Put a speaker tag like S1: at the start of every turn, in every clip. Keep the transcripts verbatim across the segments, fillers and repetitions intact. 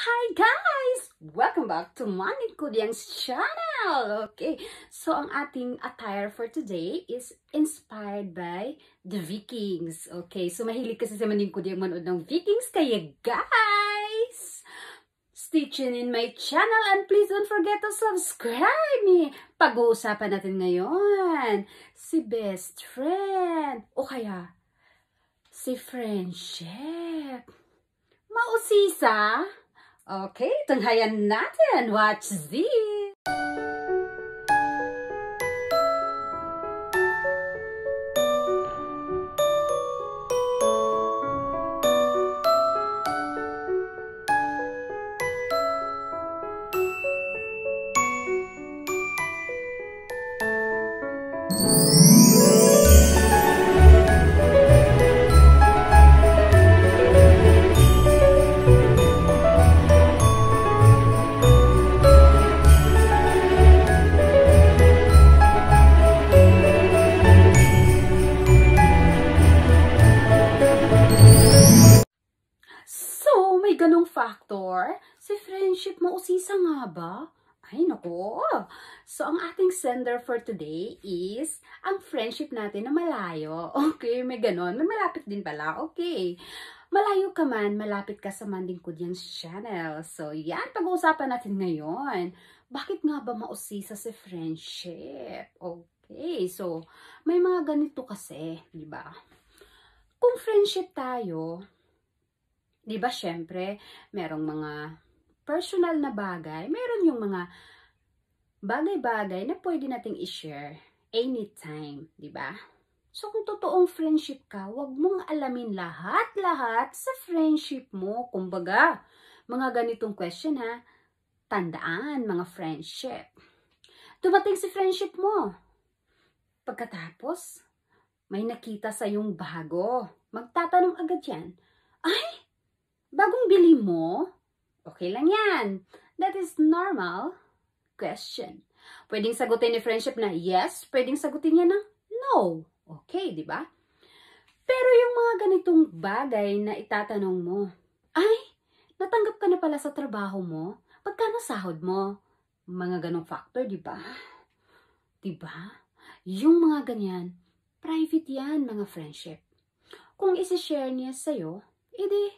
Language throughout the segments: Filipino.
S1: Hi guys! Welcome back to Manny Kudyang's channel! Okay, so ang ating attire for today is inspired by the Vikings. Okay, so mahilig kasi si Manny Kudyang manood ng Vikings, kaya guys! Stay tuned in my channel and please don't forget to subscribe me! Pag-uusapan natin ngayon si best friend o kaya si friendship. Mausisa? Okay, tunghayan natin. Watch this! Ganong factor, si friendship mausisa nga ba? Ay nako. So ang ating sender for today is ang friendship natin na malayo. Okay, may ganon. May malapit din pala. Okay. Malayo ka man, malapit ka sa Manny Kudyang's channel. So yan, pag-uusapan natin ngayon. Bakit nga ba mausisa si friendship? Okay, so may mga ganito kasi, di ba? Kung friendship tayo, di ba, syempre, merong mga personal na bagay, meron yung mga bagay-bagay na pwede nating i-share anytime, di ba? So, kung totoong friendship ka, wag mong alamin lahat-lahat sa friendship mo. Kumbaga, mga ganitong question ha, tandaan mga friendship. Dumating si friendship mo. Pagkatapos, may nakita sa yung bago. Magtatanong agad yan, ay, bagong bili mo? Okay lang yan. That is normal question. Pwedeng sagutin ni friendship na yes, pwedeng sagutin niya ng no. Okay, di ba? Pero yung mga ganitong bagay na itatanong mo, ay, natanggap ka na pala sa trabaho mo? Pagkano sahod mo? Mga ganong factor, di ba? Di ba? Yung mga ganyan, private yan, mga friendship. Kung isi-share niya sa'yo, edi,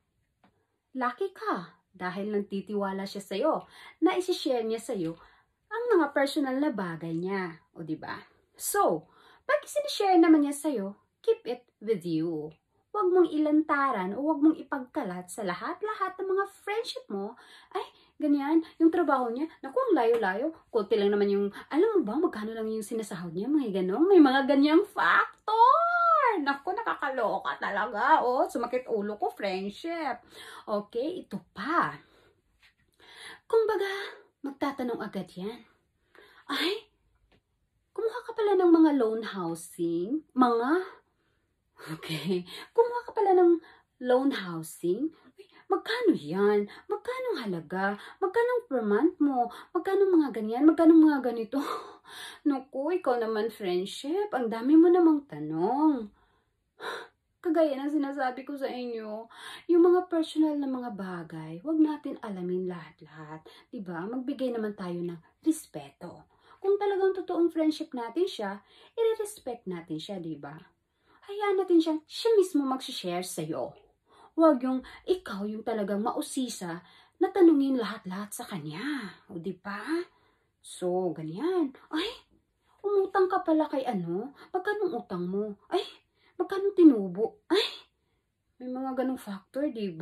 S1: lucky ka dahil nagtitiwala siya sa'yo na isi-share niya sa'yo ang mga personal na bagay niya. O diba? So, pag isi-share naman niya sa'yo, keep it with you. Huwag mong ilantaran o huwag mong ipagkalat sa lahat-lahat ng mga friendship mo. Ay, ganyan, yung trabaho niya, naku, ang layo-layo. Kunti lang naman yung, alam mo ba, magkano lang yung sinasahod niya, mga ganong, may mga ganyang factor. Naku, nakakaloka talaga. Oh, sumakit ulo ko, friendship. Okay, ito pa. Kumbaga, magtatanong agad yan. Ay, kumuha ka pala ng mga loan housing? Mga, okay, kumuha ka pala ng loan housing? Magkano yan? Magkano halaga? Magkano per month mo? Magkano mga ganyan? Magkano mga ganito? Naku, ikaw naman, friendship. Ang dami mo namang tanong. Kagaya ng sinasabi ko sa inyo, yung mga personal na mga bagay, wag natin alamin lahat-lahat. Diba? Magbigay naman tayo ng respeto. Kung talagang totoong friendship natin siya, i-respect natin siya, diba? Hayaan natin siya, siya mismo mag-share sa'yo. Huwag yung ikaw yung talagang mausisa na tanungin lahat-lahat sa kanya. O diba? So, ganyan. Ay, umutang ka pala kay ano? Magkano utang mo? Ay, magkano tinubo? Ay, may mga ganong factor, diba?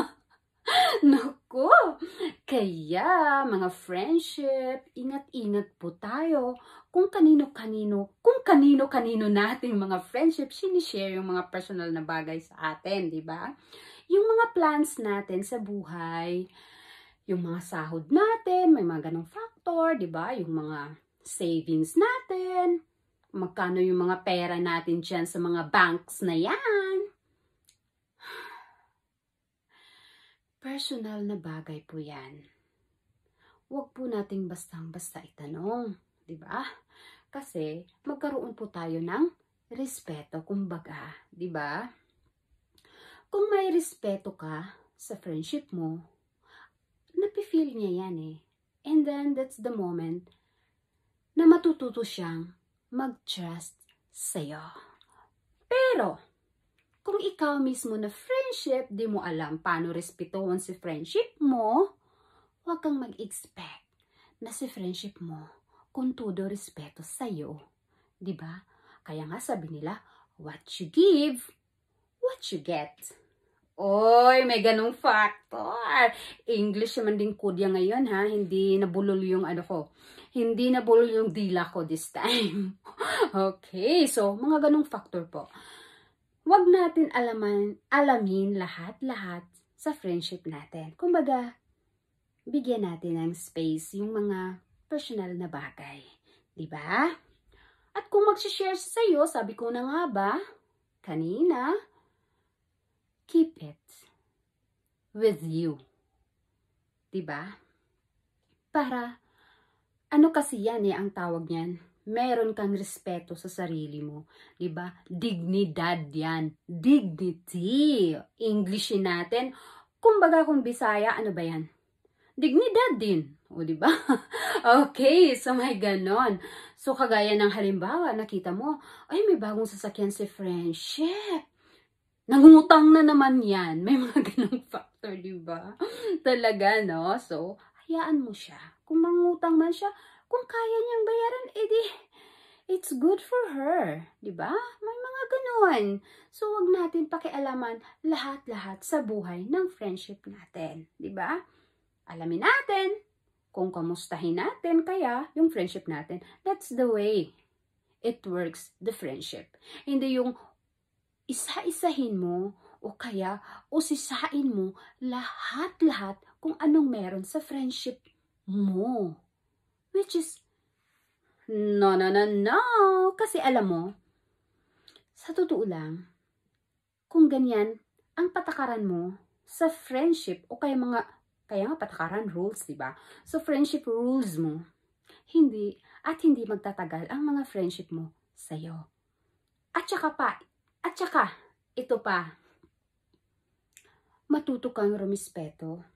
S1: Naku! Kaya, mga friendship, ingat-ingat po tayo kung kanino-kanino, kung kanino-kanino nating mga friendship, sinishare yung mga personal na bagay sa atin, diba? Yung mga plans natin sa buhay, yung mga sahod natin, may mga ganong factor, diba? Yung mga savings natin, magkano yung mga pera natin dyan sa mga banks na yan. Personal na bagay po yan. Huwag po nating bastang-basta itanong. Diba? Kasi magkaroon po tayo ng respeto, kumbaga. Diba? Kung may respeto ka sa friendship mo, napifeel niya yan eh. And then, that's the moment na matututo siyang mag-trust sa'yo. Pero, kung ikaw mismo na friendship, di mo alam paano respetuhan si friendship mo, huwag kang mag-expect na si friendship mo kung todo respeto sa'yo. Diba? Kaya nga sabi nila, what you give, what you get. Oy, may ganong factor. English naman din kudya ngayon ha. Hindi nabulol yung ano ko. Hindi nabulol yung dila ko this time. Okay, so mga ganong factor po. Huwag natin alaman, alamin lahat-lahat sa friendship natin. Kumbaga, bigyan natin ng space yung mga personal na bagay. Diba? At kung mag-share sa'yo, sabi ko na nga ba, kanina, keep it with you. Diba? Para, ano kasi yan eh, ang tawag niyan, meron kang respeto sa sarili mo. Diba? Dignidad yan. Dignity. Englishin natin. Kumbaga kung Bisaya, ano ba yan? Dignidad din. O, diba? Okay, so may ganon. So, kagaya ng halimbawa, nakita mo, ay, may bagong sasakyan si friendship. Nangutang na naman yan. May mga ganong factor, diba? Talaga, no? So, hayaan mo siya. Kung mangutang man siya, kung kaya niyang bayaran, edi, it's good for her. Diba? May mga ganon. So, wag natin pakialaman lahat-lahat sa buhay ng friendship natin. Diba? Alamin natin kung kamustahin natin kaya yung friendship natin. That's the way it works, the friendship. Hindi yung isa-isahin mo o kaya usisain mo lahat-lahat kung anong meron sa friendship mo. Which is, no, no, no, no. Kasi alam mo, sa totoo lang, kung ganyan ang patakaran mo sa friendship o kaya mga, kaya nga patakaran rules, diba? So, friendship rules mo, hindi, at hindi magtatagal ang mga friendship mo sa'yo. At saka pa, at saka, ito pa, matuto kang rumispeto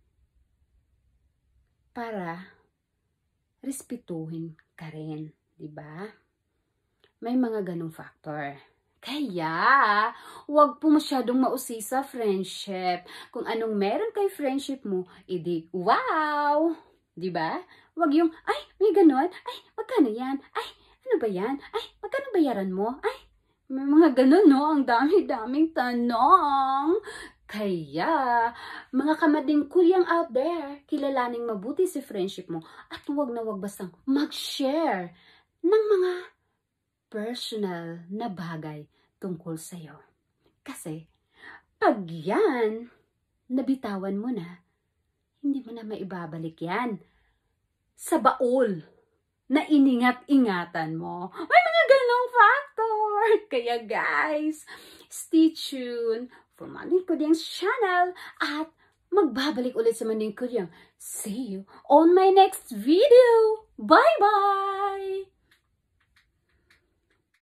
S1: para respetuhin ka rin, diba? May mga ganong factor. Kaya, huwag po masyadong mausi sa friendship. Kung anong meron kay friendship mo, edi, wow! Diba? Huwag yung, ay, may ganon. Ay, magkano yan? Ay, ano ba yan? Ay, magkano bayaran mo? Ay, may mga ganon, no? Ang dami-daming tanong. Kaya, mga kamading kuryang out there, kilalaning mabuti si friendship mo at huwag na huwag bastang mag-share ng mga personal na bagay tungkol sa'yo. Kasi, pag yan, nabitawan mo na, hindi mo na maibabalik yan sa baol na iningat-ingatan mo. May mga ganong factor. Kaya guys, stay tuned for Manding Kudyang's channel at magbabalik ulit sa Manding Kudyang. See you on my next video. Bye-bye!